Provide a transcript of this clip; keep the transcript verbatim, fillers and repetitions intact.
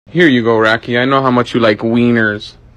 Here you go, Racky. I know how much you like wieners.